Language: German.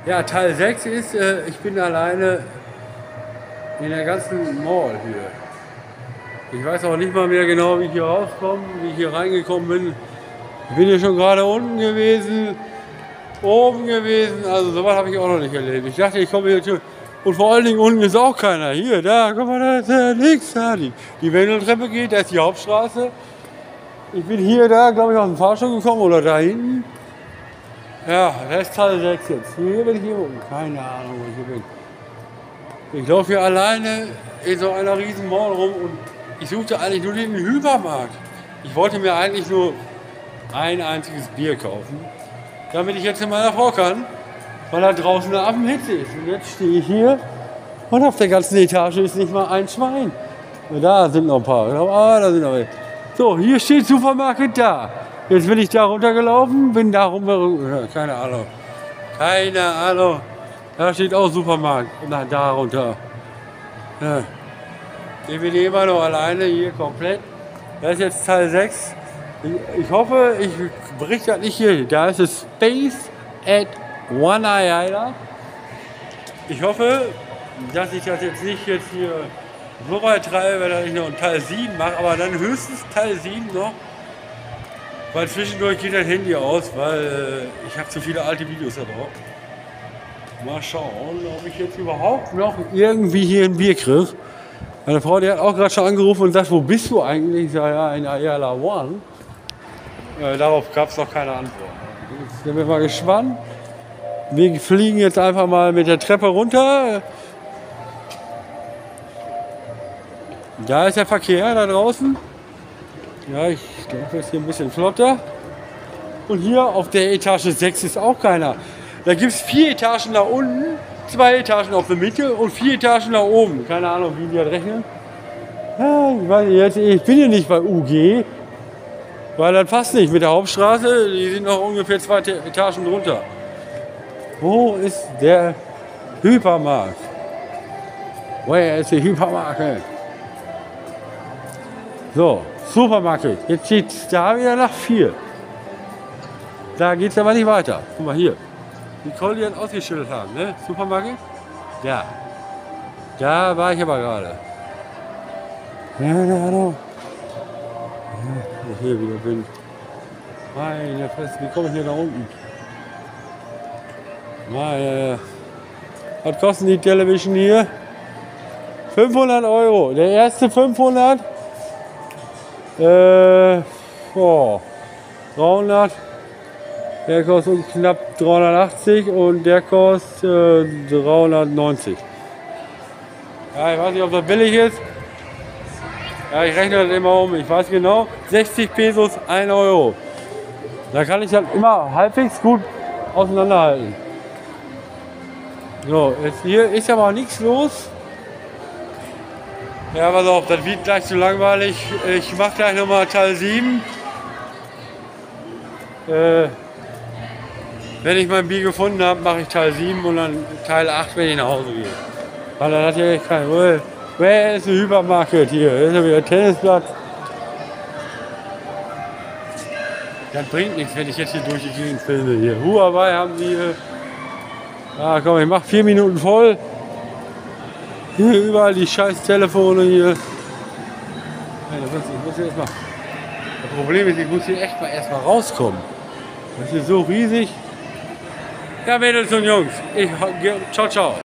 Ja, Teil 6 ist, ich bin alleine in der ganzen Mall hier. Ich weiß auch nicht mal mehr genau, wie ich hier rauskomme, wie ich hier reingekommen bin. Ich bin hier schon gerade unten gewesen, oben gewesen, also sowas habe ich auch noch nicht erlebt. Ich dachte, ich komme hier zu. Und vor allen Dingen unten ist auch keiner. Hier, da, guck mal, da ist ja nichts. Da. Die Wendeltreppe geht, da ist die Hauptstraße. Ich bin hier, da, glaube ich, aus dem Fahrstuhl gekommen oder da hinten. Ja, das ist Teil 6 jetzt. Hier bin ich hier oben. Keine Ahnung, wo ich hier bin. Ich laufe hier alleine in so einer riesen Mall rum und ich suchte eigentlich nur den Hypermarkt. Ich wollte mir eigentlich nur ein einziges Bier kaufen, damit ich jetzt zu meiner Frau kann, weil da draußen eine Affenhitze ist. Und jetzt stehe ich hier und auf der ganzen Etage ist nicht mal ein Schwein. Und da sind noch ein paar. Da sind noch welche. So, hier steht Supermarkt da. Jetzt bin ich da runtergelaufen, bin da rum, keine Ahnung. Keine Ahnung. Da steht auch Supermarkt. Na, da runter. Ja. Ich bin immer noch alleine hier komplett. Das ist jetzt Teil 6. Ich hoffe, ich berichte das nicht hier. Da ist es Space at One Island. Ich hoffe, dass ich das jetzt nicht hier so weit treibe, dass ich noch einen Teil 7 mache, aber dann höchstens Teil 7 noch. Weil zwischendurch geht das Handy aus, weil ich habe zu viele alte Videos da drauf. Mal schauen, ob ich jetzt überhaupt noch irgendwie hier ein Bier kriege. Meine Frau, die hat auch gerade schon angerufen und sagt, wo bist du eigentlich? Ich sage, ja, in Ayala One. Darauf gab es noch keine Antwort. Jetzt sind wir mal gespannt. Wir fliegen jetzt einfach mal mit der Treppe runter. Da ist der Verkehr da draußen. Ja, ich glaube, das ist hier ein bisschen flotter. Und hier auf der Etage 6 ist auch keiner. Da gibt es 4 Etagen nach unten, 2 Etagen auf der Mitte und 4 Etagen nach oben. Keine Ahnung, wie die das rechnen. Ja, ich weiß nicht, ich bin hier nicht bei UG, weil das passt nicht mit der Hauptstraße. Die sind noch ungefähr 2 Etagen drunter. Wo ist der Hypermarkt? Where is the Hypermarkt? So, Supermarkt. Jetzt steht es da wieder nach 4. Da geht es aber nicht weiter. Guck mal hier. Die Colli hat ausgeschildert haben, ne? Supermarkt? Ja. Da war ich aber gerade. Ja, hallo. Ja, hier wieder bin. Meine Fresse, wie komme ich hier da unten? Meine. Was kosten die Television hier? 500 Euro. Der erste 500. 300. Der kostet knapp 380 und der kostet 390. Ja, ich weiß nicht, ob das billig ist. Ja, ich rechne das immer um. Ich weiß genau, 60 Pesos, 1 Euro. Da kann ich das immer halbwegs gut auseinanderhalten. So, jetzt hier ist aber nichts los. Ja, pass auf, das wird gleich zu langweilig. Ich mache gleich nochmal Teil 7. Wenn ich mein Bier gefunden habe, mache ich Teil 7 und dann Teil 8, wenn ich nach Hause gehe. Weil dann hat ja echt kein. Wer ist ein Hypermarkt hier? Hier ist ja wieder ein Tennisplatz. Das bringt nichts, wenn ich jetzt hier durch die Gegend filme. Hier. Huawei haben sie hier. Ah, komm, ich mach 4 Minuten voll. Hier überall die scheiß Telefone hier. Das Problem ist, ich muss hier echt mal erstmal rauskommen. Das ist so riesig. Ja, Mädels und Jungs, ciao, ciao.